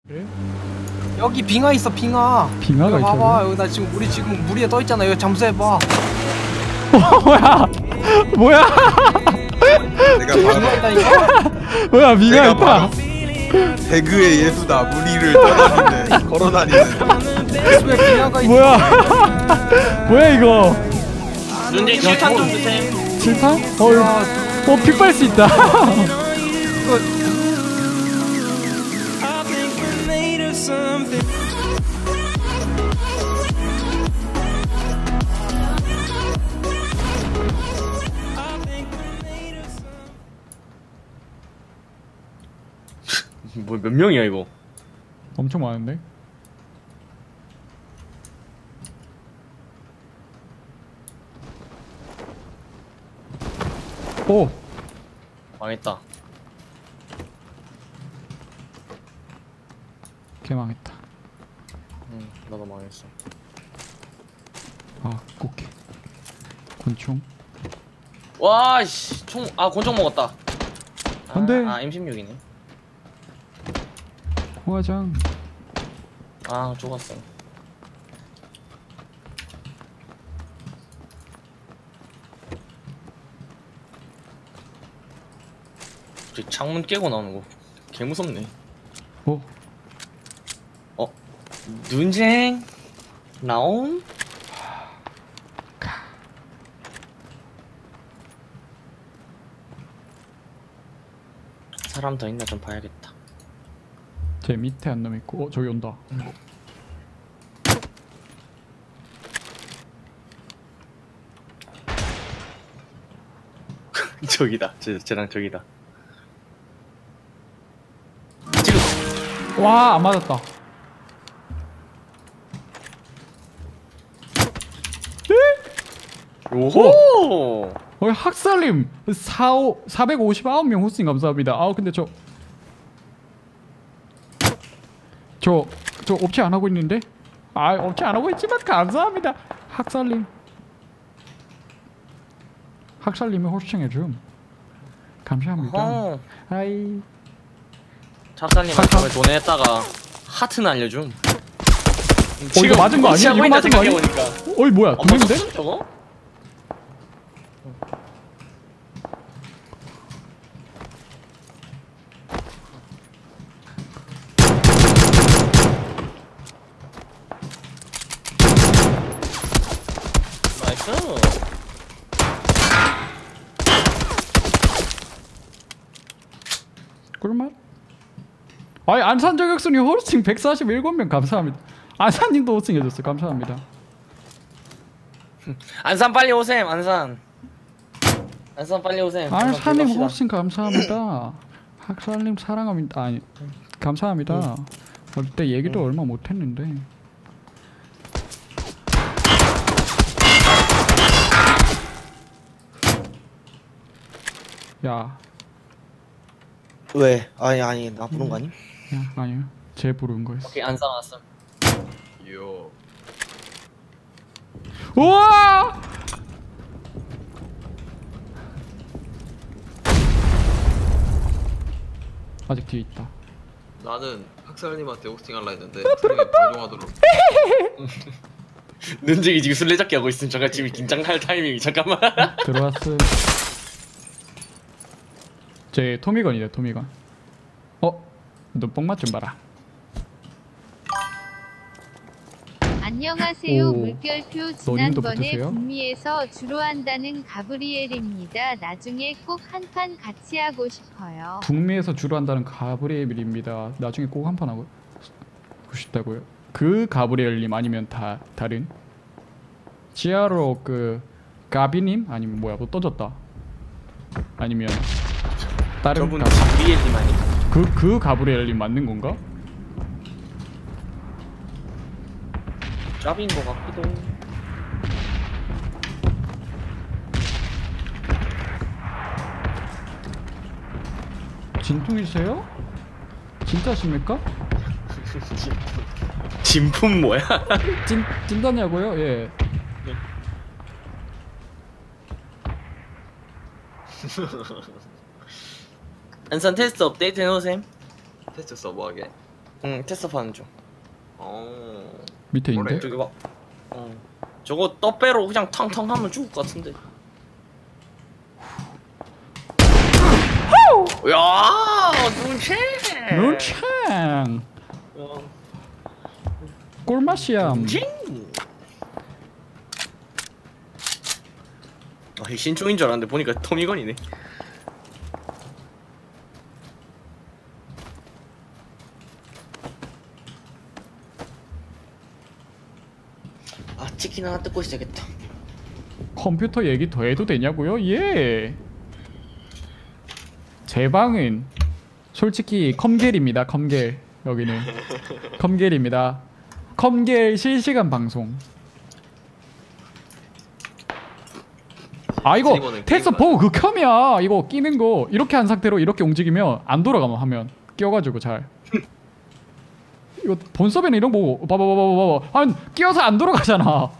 그래? 여기 빙하 있어, 빙하. 빙하가 있어. 봐봐, 여기 나 지금 우리 지금 물 위에 떠 있잖아. 여기 잠수해봐. 뭐야? 뭐야? 내가 빙하 바로 있다니까. 뭐야? 빙하 내가 있다. 바로 배그의 예수다. 무리를 떠다니는 걸어다니는. 왜 빙하가 있어? 뭐야? 뭐야 이거? 눈쟁이 7탄 좀 주세요. 칠판? 픽빨 수 있다. 뭐 몇 명이야 이거? 엄청 많은데? 오! 망했다. 개망했다. 응, 나도 망했어. 아, 꽃게. 곤충. 와, 씨, 권총 먹었다. 안 돼. M16이네. 화장. 아, 죽었어. 저 창문 깨고 나오는 거 개 무섭네. 오. 눈쟁 나옴? 사람 더 있나 좀 봐야겠다. 제 밑에 한 놈 있고, 저기 온다. 저기다. 쟤랑 저기다. 지금 와, 안 맞았다. 오호! 학살님 459명 호스팅 감사합니다. 근데 저 업체 안 하고 있는데? 업체 안 하고 있지만 감사합니다. 학살님이 호스팅해줌. 감사합니다. 어허. 아이. 작사님 처음에 돈했다가 하트는 알려줌. 이거 맞은 거 아니야? 이거 맞은 거 아니야? 어이 뭐야? 누군데? 저거? 나이스. 꿀맛? 안산 저격순이 호스팅 147명 감사합니다. 안산님도 호스팅해줬어. 감사합니다. 안산 빨리 오셈. 안산 빨리 오셈. 안산님 호스팅 감사합니다. 학살님 사랑합니다. 감사합니다. 그때 얘기도 얼마 못했는데. 야. 왜? 아니 나 부른 거 아니? 아니요. 제 부른 거였어. 오케이 안산 왔음. 요. 우와! 아직 뒤에 있다. 나는 학살님한테 호스팅할라 했는데 트림이 방종하도록. 눈쟁이 지금 술래잡기 하고 있음. 잠깐 지금 긴장할 타이밍이 잠깐만. 들어왔음. 제 토미건이다. 토미건. 눈뽕맛 좀 봐라. 안녕하세요. 오, 물결표 너님도 지난번에 붙으세요? 북미에서 주로 한다는 가브리엘입니다. 나중에 꼭 한 판 같이 하고 싶어요. 북미에서 주로 한다는 가브리엘입니다. 나중에 꼭 한 판 하고 싶다고요? 그 가브리엘님 아니면 다른? 지하로 그 가비님? 아니면 뭐야 뭐 떠졌다. 아니면 다른 저분 가브리엘님 아니? 그 가브리엘님 맞는 건가? 짭인 거 같기도. 진통이세요? 진짜십니까? 진품 뭐야? 찐다냐고요? 예. 안산 테스트 업데이트 해놓으셈. 테스트 서버하게. 응, 테스트 파는 중. 밑에 있는데? 저기 봐. 저거 떡배로 그냥 탕탕 하면 죽을 것 같은데. 야, 눈창 꿀맛이야. 징. 아, 신총인 줄 알았는데 보니까 토미건이네. 아, 치킨 하나 뜯고 시작했다. 컴퓨터 얘기 더 해도 되냐고요? 예. 제 방은 솔직히 컴겔입니다. 컴겔. 여기는 컴겔입니다. 컴겔 실시간 방송. 아 이거 스트리머는 테스트 게임을 보고 극혐이야. 이거 끼는 거 이렇게 한 상태로 이렇게 움직이면 안 돌아가면 화면 끼어가지고 잘. 이거 본섭에는 이런 거 보고 봐봐봐봐봐. 한 끼어서 안 돌아가잖아.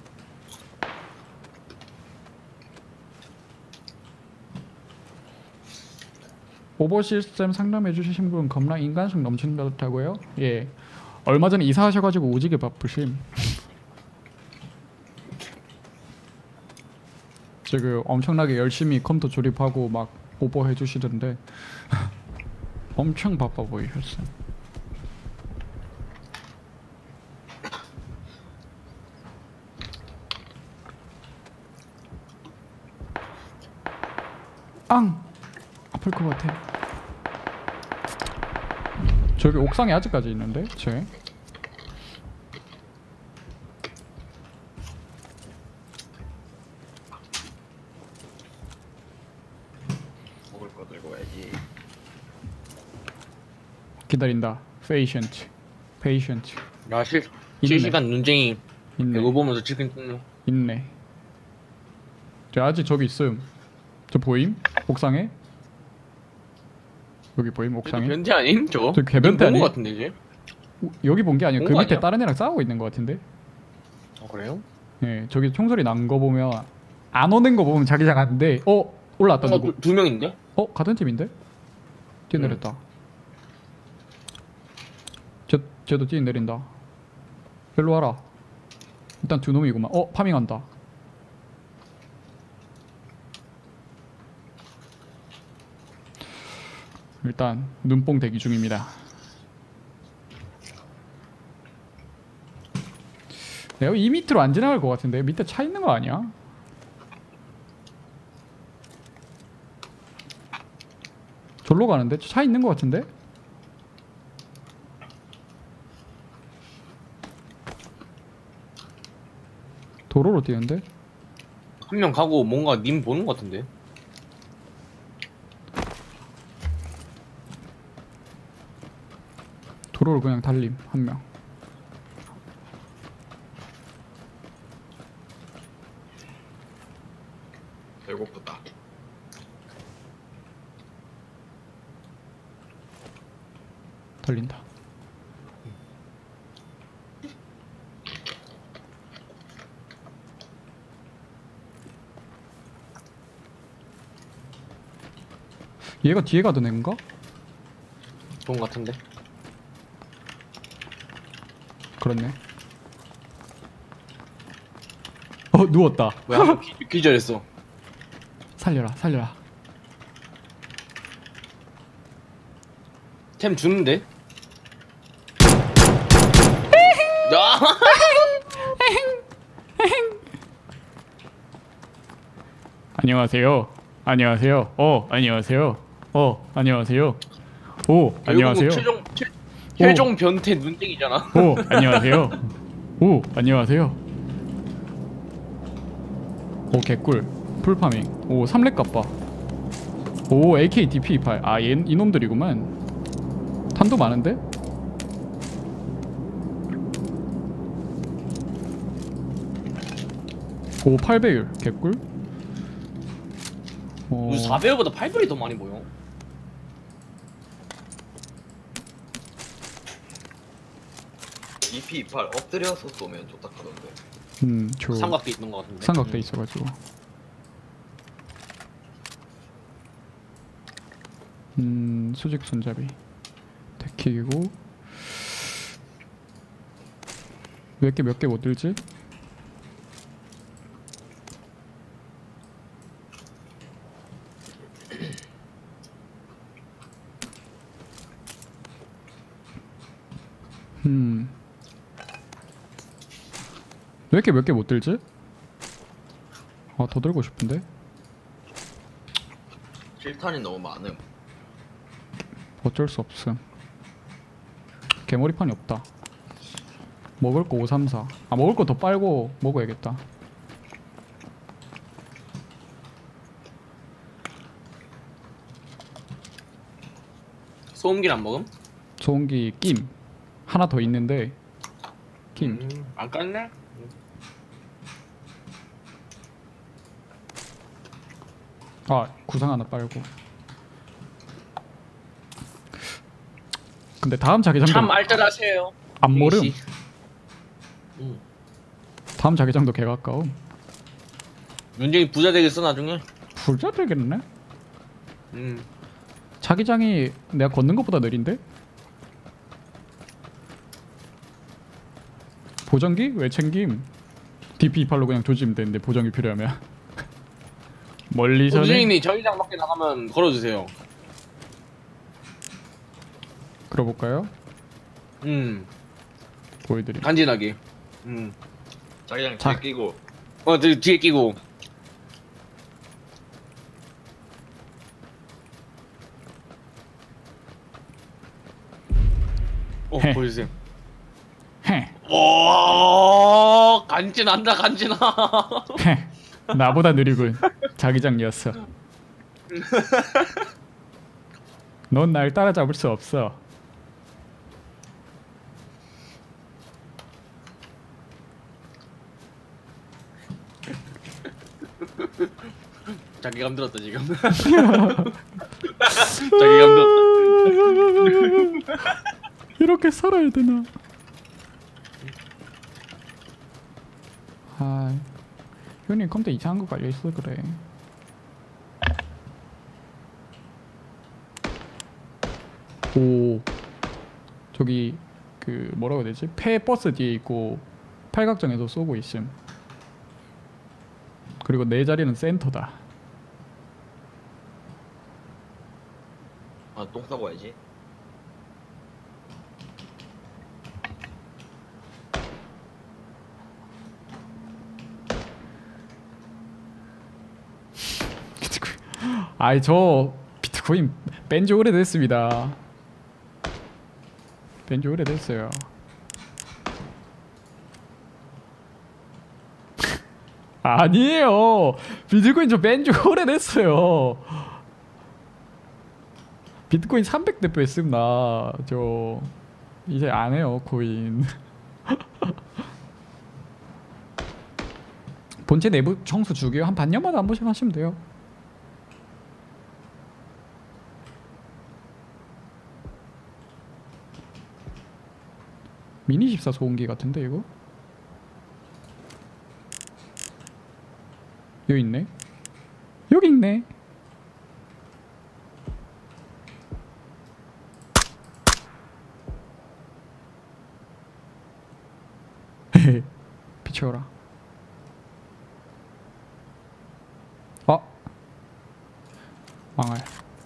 오버 시스템 상담해 주신 분 겁나 인간성 넘치는 것 같다고요? 예. 얼마 전에 이사하셔가지고 오지게 바쁘심. 지금 엄청나게 열심히 컴퓨터 조립하고 막 오버해 주시던데 엄청 바빠 보이셨어요. 앙! 아플 것 같아. 저기 옥상에 아직까지 있는데? 쟤? 먹을 거 들고 와야지. 기다린다. 페이션트. 페이션트. 야, 있네. 실시간 눈쟁이 있네. 이거 보면서 치킨 뜯는. 있네. 저 아직 저기 있음. 저 보임? 옥상에? 여기 보임? 옥상에? 변태 아님 저거? 저 개변태 아님? 것 같은데 이제? 여기 본 게 아니야. 그 본거 밑에 아니야? 다른 애랑 싸우고 있는 것 같은데? 아 그래요? 예, 저기 총소리 난 거 보면 안 오는 거 보면 자기장 같은데 올라왔다 누구? 두 명인데? 같은 팀인데? 뛰어내렸다. 쟤도 뛰어내린다. 일로 와라. 일단 두 놈이구만. 파밍한다. 일단 눈뽕 대기 중입니다. 내가 이 밑으로 안 지나갈 것 같은데 밑에 차 있는 거 아니야? 절로 가는데 차 있는 것 같은데? 도로로 뛰는데? 한 명 가고 뭔가 님 보는 것 같은데? 도로를 그냥 달림 한 명. 배고프다. 달린다. 얘가 뒤에 가던 애인가? 좋은 것 같은데? 그렇네. 누웠다. 왜 한번 기절했어? 살려라, 살려라. 템 주는데? 야! 안녕하세요. 안녕하세요. 안녕하세요. 안녕하세요. 오, 안녕하세요. 최종 변태 눈쟁이잖아. 오, 안녕하세요. 오, 안녕하세요. 오, 개꿀. 풀파밍. 오, 3렙 값봐. 오, AK DP28. 아, 이놈들이구만. 탄도 많은데? 오, 8배율. 개꿀. 무슨 4배율보다 8배율이 더 많이 보여. EP28 엎드려서 쏘면 좋다 하던데. 저 삼각대 있는 것 같은데. 삼각대 있어가지고. 수직 손잡이. 데킥이고. 몇 개 못 들지? 왜 이렇게 몇 개 못 들지? 아, 더 들고 싶은데? 실탄이 너무 많음. 어쩔 수 없음. 개머리판이 없다. 먹을 거 534. 아, 먹을 거 더 빨고 먹어야겠다. 소음기를 안 먹음? 소음기 낌 하나 더 있는데 낌. 안 깠네? 아, 구상 하나 빨고. 근데 다음 자기장도 참 알뜰하세요. 안 모름. 씨. 다음 자기장도 개 가까움. 윤정이 부자 되겠어 나중에. 부자 되겠네. 음. 자기장이 내가 걷는 것보다 느린데? 보정기? 왜 챙김? DP28로 그냥 조지면 되는데 보정기 필요하면 멀리서는 윤정이님 저희장 밖에 나가면 걸어주세요. 걸어볼까요? 보여드림. 간지나게. 자기장 자. 뒤에 끼고. 뒤에 끼고. 헤. 보여주세요. 헤. 오, 간지난다 간지나. 헤. 나보다 느리군. 자기장이었어. 넌 날 따라잡을 수 없어. 자기감 들었다 지금. 자기감 들었다. 이렇게 살아야 되나? 아, 형님 컴퓨터 이상한 거 깔려 있어 그래. 오, 저기 그 뭐라고 해야 되지? 폐 버스 뒤에 있고 팔각정에서 쏘고 있음. 그리고 내 자리는 센터다. 아, 똥 싸고 와야지. 아이, 저 비트코인 뺀지 오래됐습니다. 뺀지 오래됐어요. 아니에요. 비트코인 저 뺀지 오래됐어요. 비트코인 300대 뺐음 나. 저 이제 안 해요 코인. 본체 내부 청소 주기요. 한 반년마다 한 번씩 하시면 돼요. 미니 14 소음기 같은데 이거? 여기 있네. 여기 있네. 비춰라. 망할.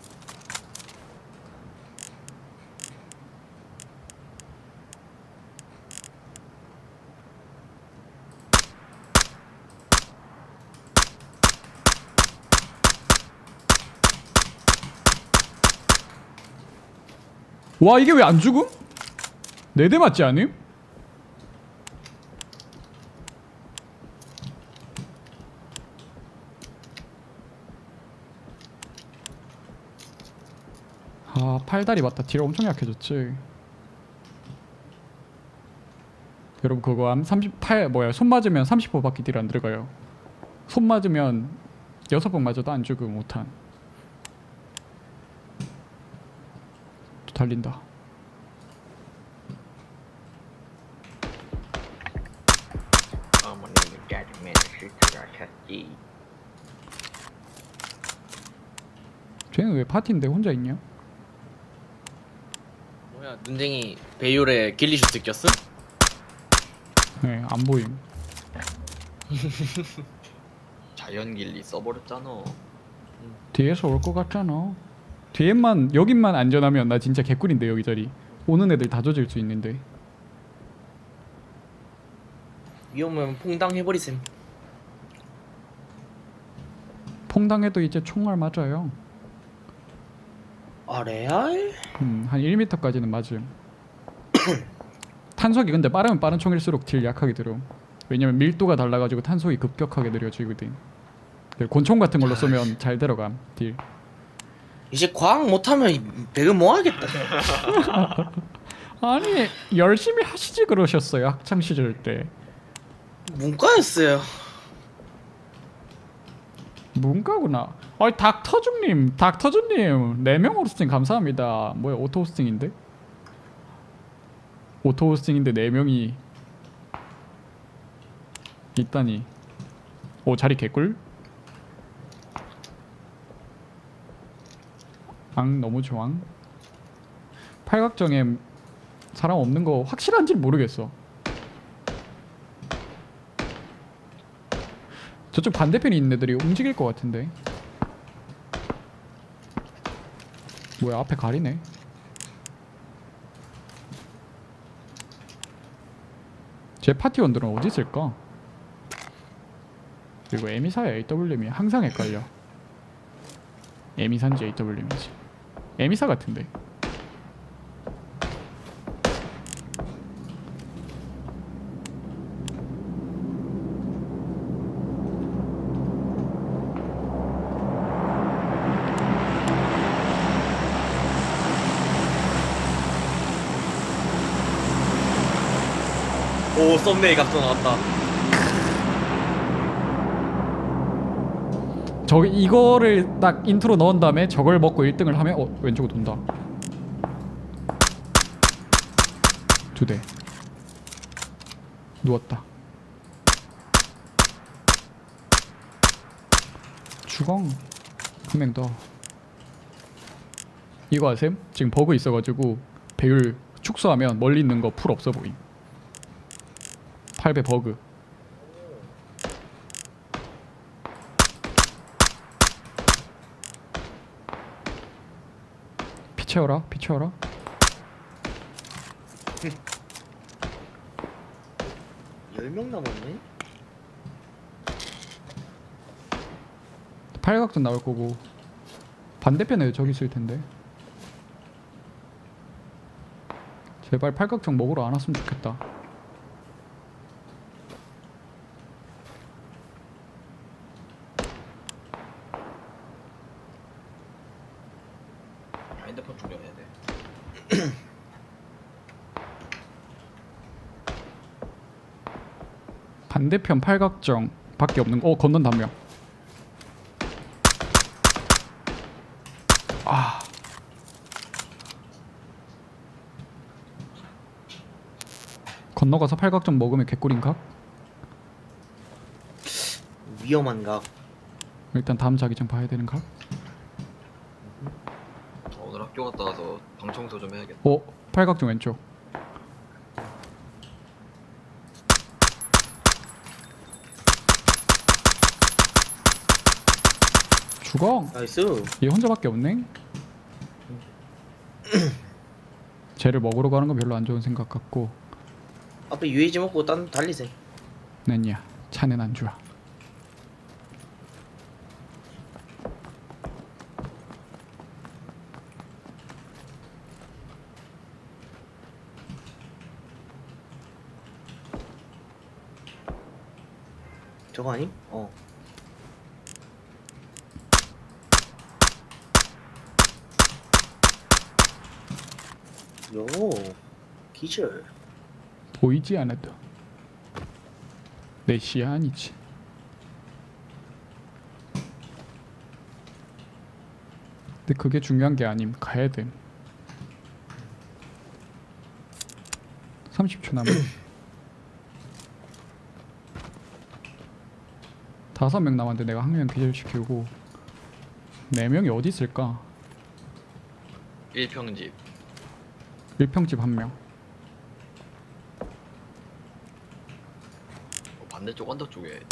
와, 이게 왜 안 죽음? 4대 맞지 않음? 아, 팔다리 맞다. 딜 엄청 약해졌지. 여러분 그거 한 38 뭐야, 손 맞으면 30%밖에 딜 안 들어가요. 손 맞으면 6번 맞아도 안 죽음. 5탄 또 달린다. 어머니는 짜증내는 실수를 하셨지. 쟤는 왜 파티인데 혼자 있냐? 뭐야 눈쟁이 배율에 길리슈트 꼈음? 네, 안 보임. 자연길리 써버렸잖아. 뒤에서 올 것 같잖아. 뒤에만 여기만 안전하면 나 진짜 개꿀인데 여기 자리. 오는 애들 다 조질 수 있는데. 위험하면 퐁당 해버리셈. 퐁당해도 이제 총알 맞아요. 아 레알? 한 1m까지는 맞음. 탄속이 근데 빠르면 빠른 총일수록 딜 약하게 들어. 왜냐면 밀도가 달라가지고 탄속이 급격하게 느려지거든. 권총 같은 걸로 쏘면 잘 들어감 딜. 이제 과학 못하면 배그 뭐 하겠다. 아니 열심히 하시지 그러셨어요 학창 시절 때. 문과였어요. 문과구나. 아이 닥터준님 4명 호스팅 감사합니다. 뭐야 오토 호스팅인데? 오토 호스팅인데 4명이 있다니. 오 자리 개꿀. 앙 너무 좋아. 팔각정에 사람 없는 거 확실한지 모르겠어. 저쪽 반대편에 있는 애들이 움직일 것 같은데. 뭐야 앞에 가리네. 제 파티원들은 어디 있을까? 그리고 에미사야 AWM이 항상 헷갈려. 에미사인지 AWM인지. 에미사 같은데. 오 썸네일 각도 나왔다. 저 이거를 딱 인트로 넣은 다음에 저걸 먹고 1등을 하면 왼쪽으로 돈다. 2대 누웠다. 주공 한 명 더. 이거 아셈? 지금 버그 있어가지고 배율 축소하면 멀리 있는 거 풀 없어 보임. 8배 버그. 피 채워라 피 채워라. 열 명 남았네. 팔각도 나올 거고 반대편에 저기 있을 텐데. 제발 팔각정 먹으러 안 왔으면 좋겠다. 핸드폰 충전해야 돼. 반대편 팔각정 밖에 없는 거. 건넌다 한 명. 아 건너가서 팔각정 먹으면 개꿀인가? 위험한가? 일단 다음 자기장 봐야 되는가? 오늘 학교 갔다 와서 방 청소 좀 해야겠다. 팔각정 왼쪽. 죽어. 나이스. 얘 혼자밖에 없네. 쟤를 먹으러 가는 건 별로 안 좋은 생각 같고. 앞에 UAG 먹고 딴 달리세. 낸야 차는 안 좋아. 저거 아님? 요 기절. 보이지 않아도 내 시야 아니지. 근데 그게 중요한 게 아님. 가야 됨. 30초 남은. 5명 남았는데 내가 한 명 기절시키고 4명이 어디 있을까? 1평집. 1평집 1명. 반대쪽 언덕 쪽에.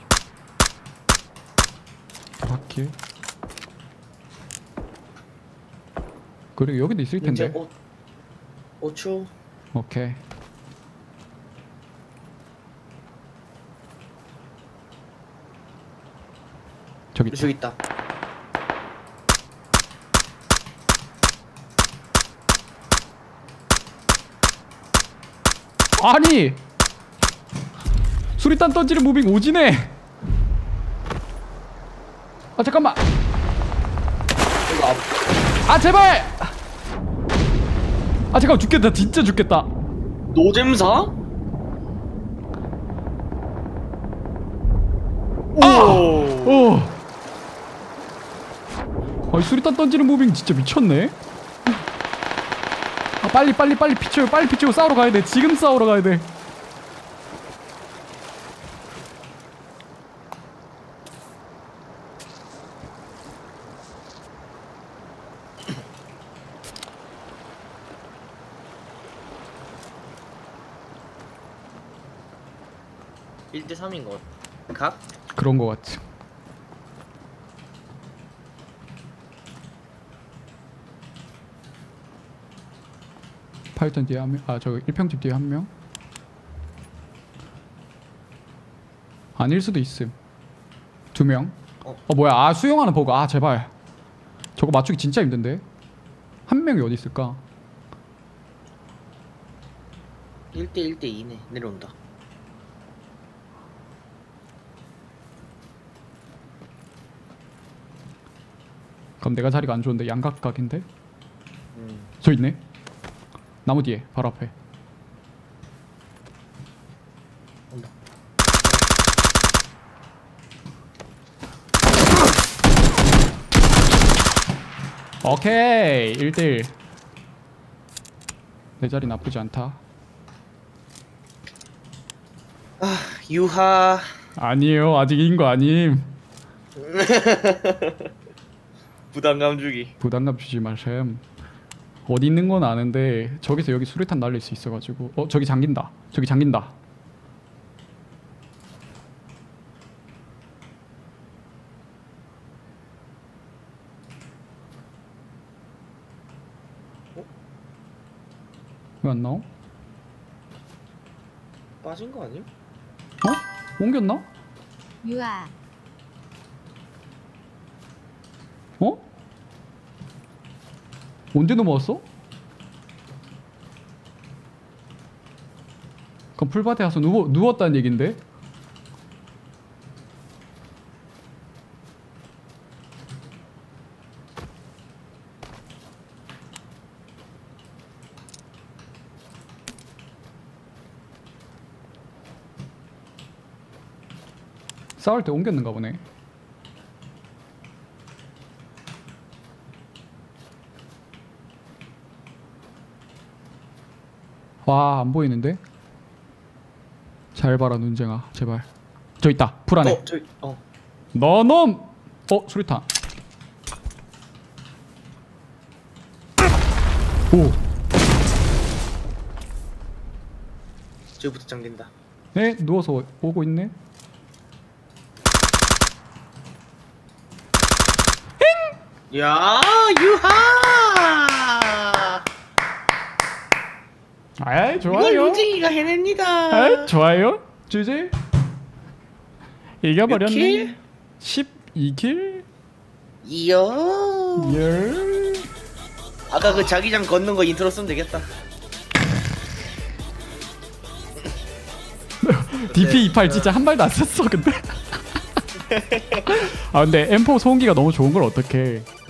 바퀴. 그리고 여기도 있을 텐데. 이제 5초. 오케이. 저기 있다. 저기 있다. 아니! 수리탄 던지는 무빙 오지네! 아 잠깐만! 아 제발! 아 잠깐 죽겠다 진짜 죽겠다. 노잼사? 오! 아 수리탄 던지는 무빙 진짜 미쳤네. 아 빨리 피쳐요. 빨리 피치고 싸우러 가야 돼. 지금 싸우러 가야 돼. 일 대 3인 것. 각? 그런 거 같지. 파이턴 뒤에 한 명. 아 저 1평집 뒤에 한 명. 아닐 수도 있음. 2명. 뭐야? 아 수영하는 버그. 아 제발. 저거 맞추기 진짜 힘든데. 한 명이 어디 있을까? 1대 1대 2네. 내려온다. 그럼 내가 자리가 안 좋은데 양각각인데? 저 있네. 나무 뒤에 바로 앞에. 온다. 오케이 1대1. 내 자리 나쁘지 않다. 아, 유하. 아니에요 아직 이긴 거 아님. 부담감 주기. 부담감 주지 마셈. 어디 있는 건 아는데 저기서 여기 수류탄 날릴 수 있어가지고. 저기 잠긴다. 저기 잠긴다. 왜 안 나오? 빠진 거 아니야? 옮겼나? 유아. 언제 넘어왔어? 그럼 풀밭에 가서 누웠다는 얘긴데? 싸울 때 옮겼는가 보네. 와, 안 보이는데? 잘 봐라 눈쟁아 제발. 저 있다 풀 안에. 저기 너놈! 수리탄. 오. 저기부터 잠긴다. 네 누워서 오고 있네. 야, 유하! 아이 이걸 좋아요. 루징이가 해냅니다. 아이 좋아요. 주제 이겨버렸네. 킬? 12킬? 이야. 열. 아까 그 자기장 걷는 거 인트로 쓰면 되겠다. DP28 진짜 한 발도 안 썼어 근데. 아 근데 M4 소음기가 너무 좋은 걸 어떡해.